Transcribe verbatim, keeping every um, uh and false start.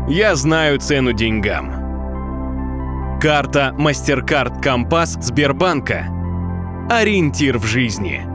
я знаю цену деньгам. Карта MasterCard Compass Сбербанка – ориентир в жизни.